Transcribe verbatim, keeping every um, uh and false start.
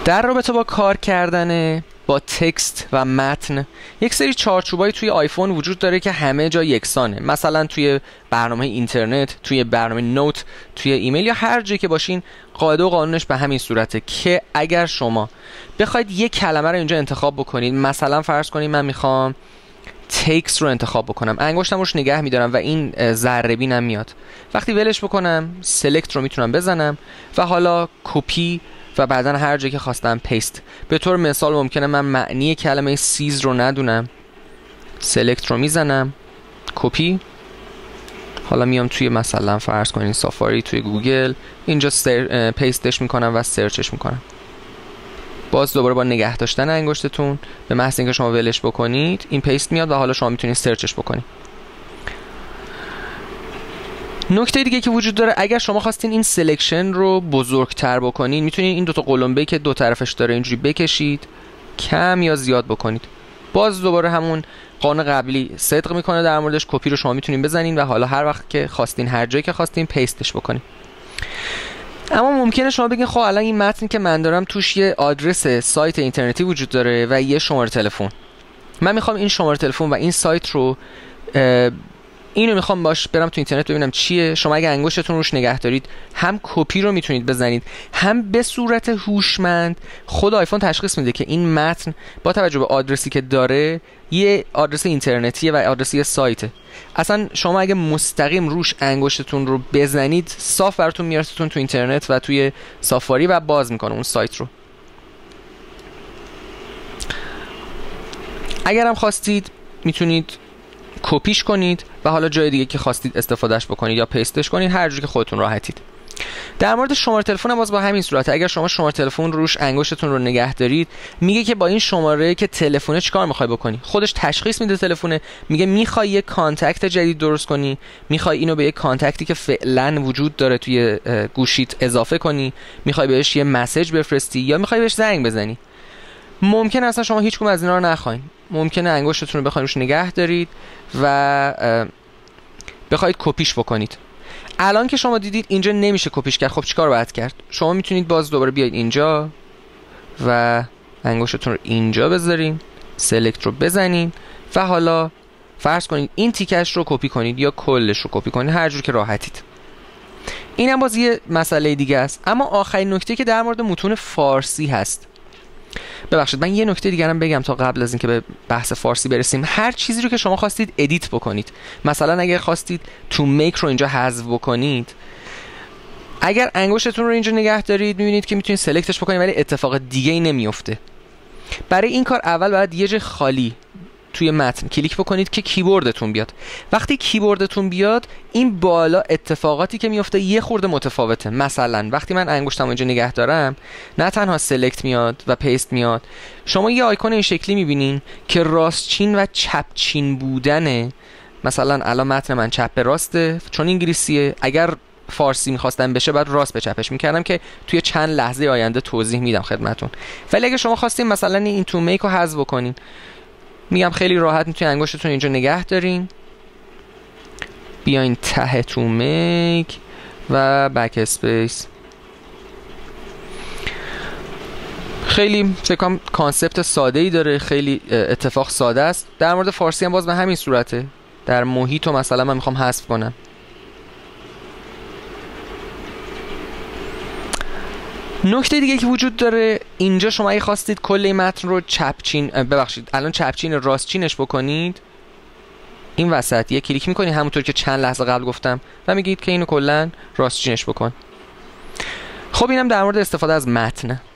در رابطه با کار کردن با تکست و متن، یک سری چارچوبایی توی آیفون وجود داره که همه جا یکسانه. مثلا توی برنامه اینترنت، توی برنامه نوت، توی ایمیل یا هر جایی که باشین، قاعده و قانونش به همین صورته که اگر شما بخواید یک کلمه رو اینجا انتخاب بکنید، مثلا فرض کنید من میخوام تکست رو انتخاب بکنم، انگشتم روش نگه میدارم و این ذره بینم میاد. وقتی ولش بکنم سلکت رو میتونم بزنم و حالا کپی و بعدن هر جایی که خواستم پیست. به طور مثال ممکنه من معنی کلمه سیز رو ندونم، سلکت رو میزنم، کپی، حالا میام توی مثلا فرض کنین سافاری توی گوگل، اینجا سر... پیستش میکنم و سرچش میکنم. باز دوباره با نگه داشتن انگشتتون به محض اینکه شما ولش بکنید این پیست میاد و حالا شما میتونید سرچش بکنید. نکته دیگه که وجود داره، اگر شما خواستین این سلکشن رو بزرگتر بکنین، میتونید این دوتا قلمبه که دو طرفش داره اینجوری بکشید، کم یا زیاد بکنید. باز دوباره همون قانون قبلی صدق میکنه در موردش. کپی رو شما میتونین بزنین و حالا هر وقت که خواستین، هر جایی که خواستین، پیستش بکنین. اما ممکنه شما بگین خب الان این متنی که من دارم توش یه آدرس سایت اینترنتی وجود داره و یه شماره تلفن. من میخوام این شماره تلفن و این سایت رو اینو میخوام باش برم تو اینترنت ببینم چیه. شما اگه انگشتتون روش نگه دارید هم کپی رو میتونید بزنید، هم به صورت هوشمند خود آیفون تشخیص میده که این متن با توجه به آدرسی که داره یه آدرس اینترنتیه و آدرس یه سایته. اصلا شما اگه مستقیم روش انگشتتون رو بزنید صاف براتون میارتون تو اینترنت و توی سافاری و باز میکنه اون سایت رو. اگرم خواستید میتونید کپیش کنید و حالا جای دیگه که خواستید استفادهش بکنید یا پیستش کنید، هر جوری که خودتون راحتید. در مورد شماره تلفن هم باز با همین صورته. اگر شما شماره تلفن روش انگشتتون رو نگه دارید، میگه که با این شماره که تلفونه چیکار میخوای بکنی. خودش تشخیص میده تلفونه، میگه میخوای یه کانتکت جدید درست کنی، میخوای اینو به یه کانتکتی که فعلا وجود داره توی گوشیت اضافه کنی، میخوای بهش یه مسیج بفرستی یا میخوای بهش زنگ بزنی. ممکنه اصلا شما هیچ کدوم از اینا رو نخواین. ممکنه انگشتتون رو بخواید روش نگه دارید و بخواید کپیش بکنید. الان که شما دیدید اینجا نمیشه کپیش کرد، خب چیکار باید کرد؟ شما میتونید باز دوباره بیاید اینجا و انگشتتون رو اینجا بذارین، سلکت رو بزنین و حالا فرض کنید این تیکش رو کپی کنید یا کلش رو کپی کنید، هر جور که راحتید. این هم باز یه مسئله دیگه است. اما آخرین نکته که در مورد متون فارسی هست، ببخشید من یه نکته دیگه هم بگم تا قبل از اینکه به بحث فارسی برسیم. هر چیزی رو که شما خواستید ادیت بکنید، مثلا اگر خواستید تو میک رو اینجا حذف بکنید، اگر انگشتتون رو اینجا نگه دارید میبینید که میتونید سلکتش بکنید ولی اتفاق دیگه ای نمیفته. برای این کار اول باید یه جای خالی توی متن کلیک بکنید که کیبوردتون بیاد. وقتی کیبوردتون بیاد این بالا اتفاقاتی که میفته یه خورده متفاوته. مثلا وقتی من انگشتم اینجا نگه دارم نه تنها سلکت میاد و پیست میاد، شما یه آیکون این شکلی میبینین که راست چین و چپ چین بودنه. مثلا الان متن من چپ به راسته چون انگلیسیه، اگر فارسی میخواستم بشه بعد راست به چپش میکردم که توی چند لحظه آینده توضیح میدم خدمتون. ولی اگه شما خواستین مثلا این تو میک رو حذف بکنین، میگم خیلی راحت میتونید انگشتتون اینجا نگه دارین، بیاین ته تو میک و بک اسپیس. خیلی فکر کنم کانسپت ساده ای داره، خیلی اتفاق ساده است. در مورد فارسی هم باز به همین صورته. در محیط رو مثلا من میخوام حذف کنم، نکته دیگه که وجود داره اینجا، شما اگه خواستید کل این متن رو چپچین ببخشید الان چپچین راستچینش بکنید، این وسط یه کلیک میکنید همونطور که چند لحظه قبل گفتم و میگید که اینو کلا راستچینش بکن. خب اینم در مورد استفاده از متن.